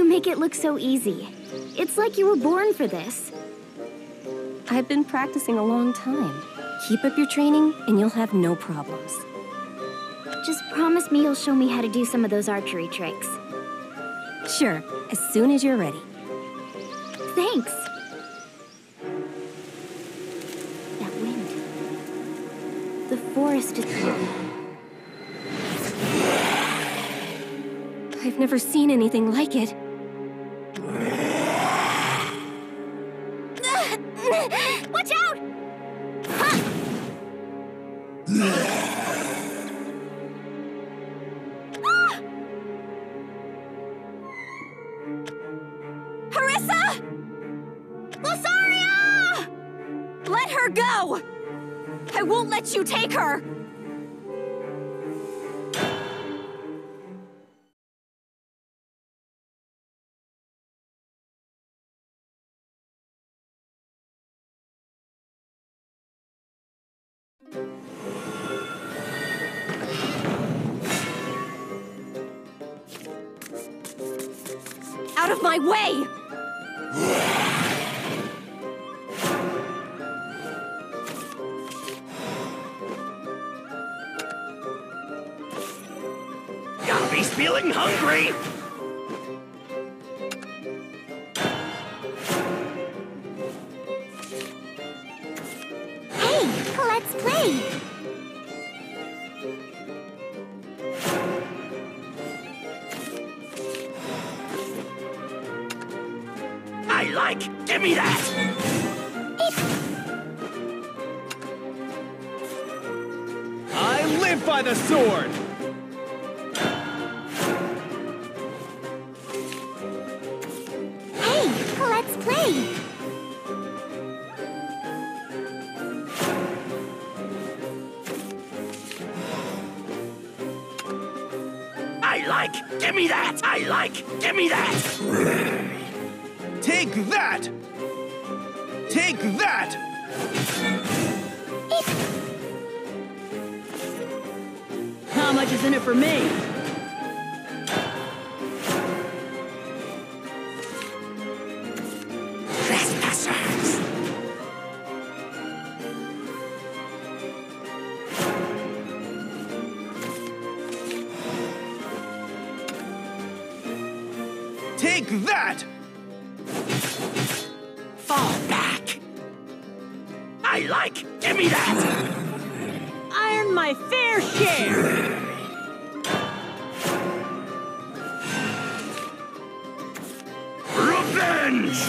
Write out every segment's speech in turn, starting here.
make it look so easy. It's like you were born for this. I've been practicing a long time. Keep up your training, and you'll have no problems. Just promise me you'll show me how to do some of those archery tricks. Sure, as soon as you're ready. Thanks. That wind. The forest is... I've never seen anything like it. Watch out! Harissa! Losaria! Let her go! I won't let you take her! Out of my way! He's feeling hungry! Hey, let's play! I like! Give me that! I live by the sword! Hey, let's play! I like! Give me that! I like! Give me that! Take that! Take that! How much is in it for me? Trespassers! Take that! Fall back! I like! Give me that! I earned my fair share! Revenge!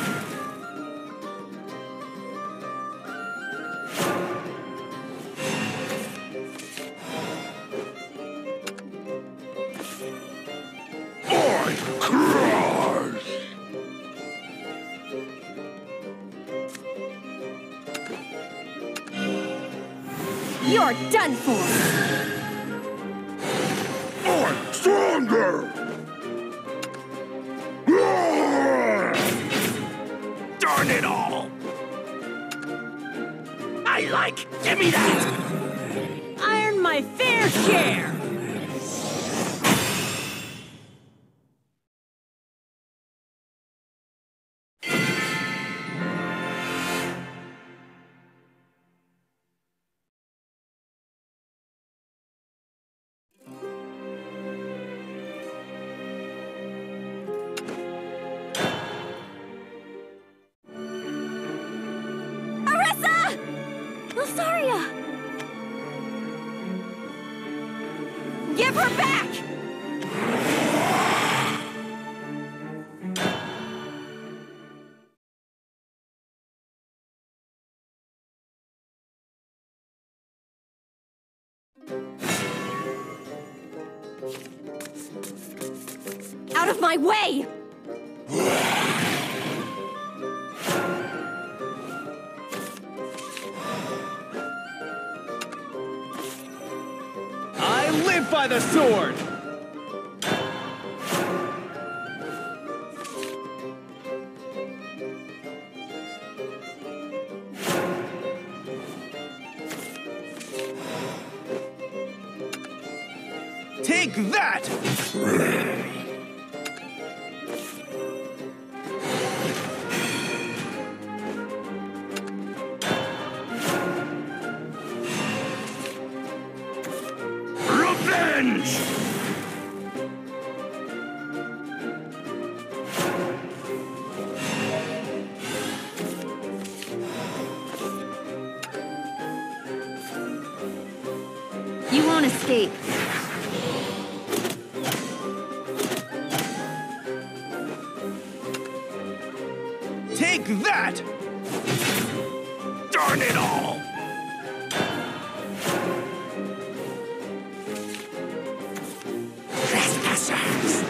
I crush! You're done for! I'm stronger! Darn it all! I like! Give me that! I earned my fair share! Losaria! Give her back! Out of my way! I live by the sword! Take that! don't escape. Take that! Darn it all! Trespassers!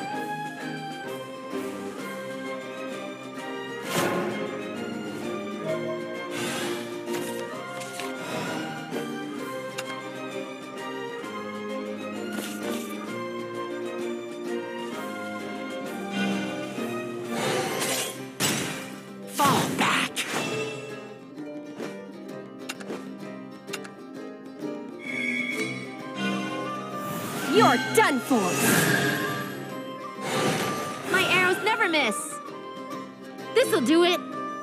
Fall back! You're done for! My arrows never miss! This'll do it!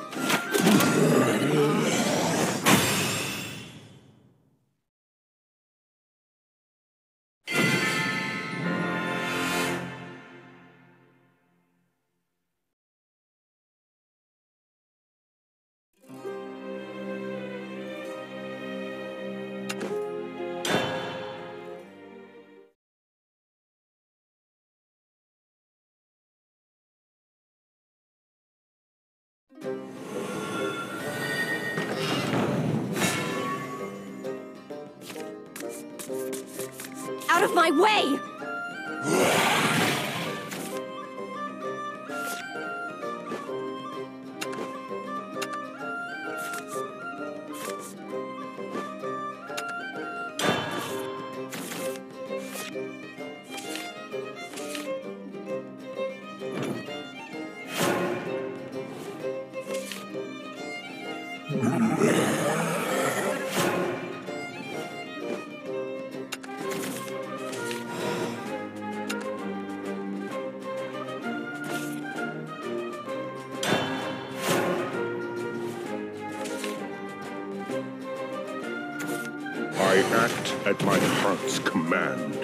Out of my way! I act at my heart's command.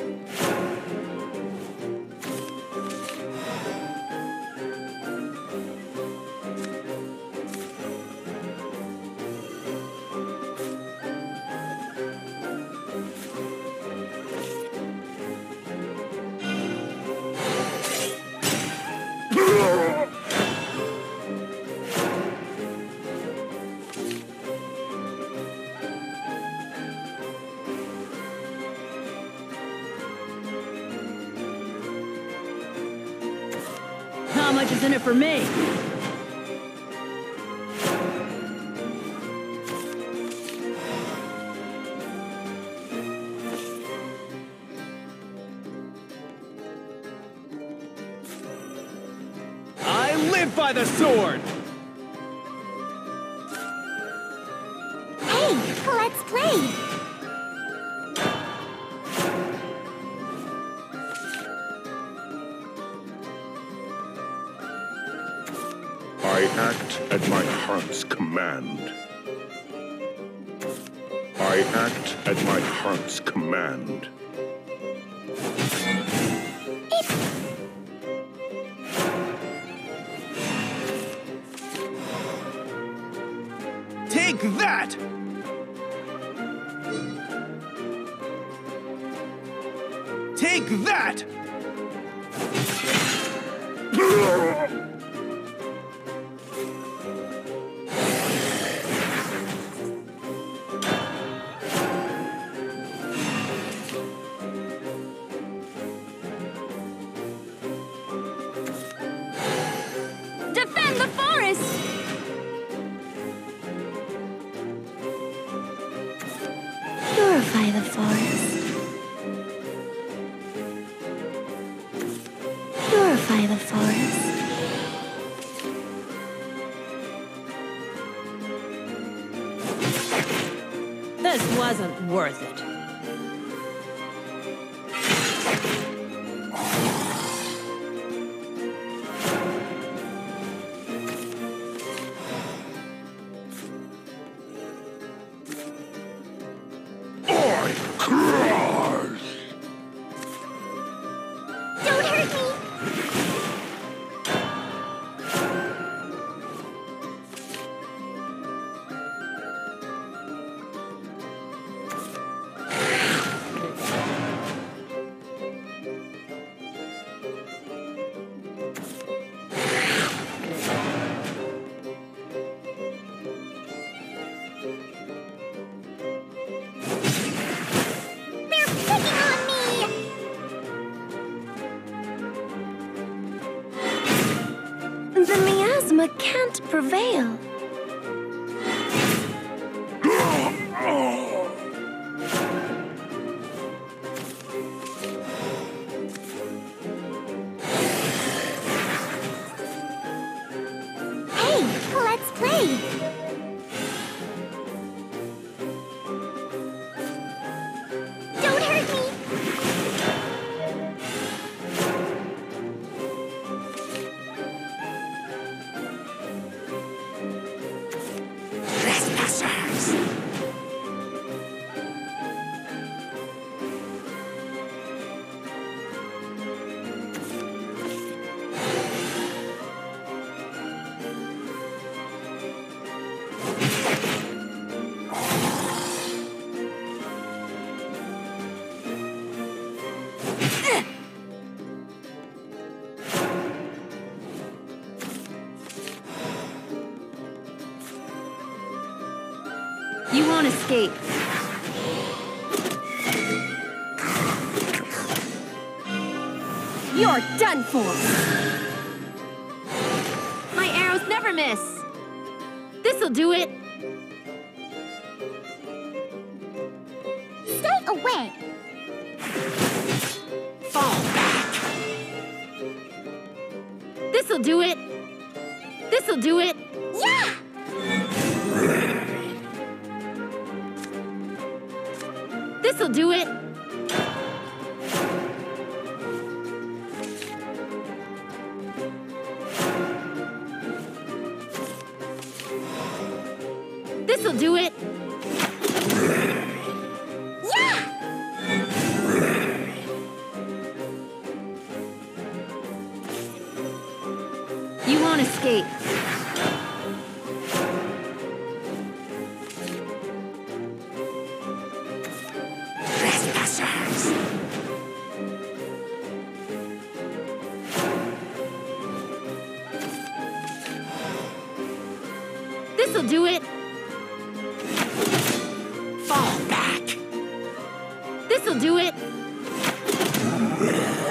How much is in it for me? I live by the sword! Hey, let's play! I act at my heart's command. I act at my heart's command. Take that! Take that! Defend the forest! Purify the forest. Purify the forest. This wasn't worth it. I crush! Don't hurt me! The miasma can't prevail. Hey, let's play! Don't hurt me! Trespassers! You won't escape. You're done for! My arrows never miss! This'll do it! Stay away! Fall back! This'll do it! This'll do it! Yeah! This'll do it! This'll do it! Yeah! You won't escape. Trespassers! This'll do it! Fall back! This'll do it!